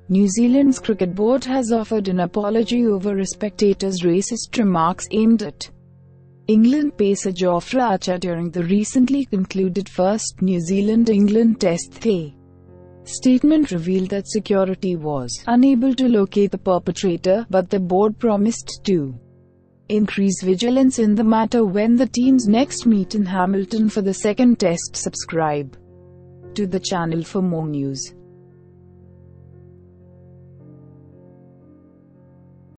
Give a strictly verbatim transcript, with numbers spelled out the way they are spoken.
New Zealand's cricket board has offered an apology over a spectator's racist remarks aimed at England pacer Jofra Archer during the recently concluded first New Zealand-England Test. The statement revealed that security was unable to locate the perpetrator, but the board promised to increase vigilance in the matter when the teams next meet in Hamilton for the second test. Subscribe to the channel for more news.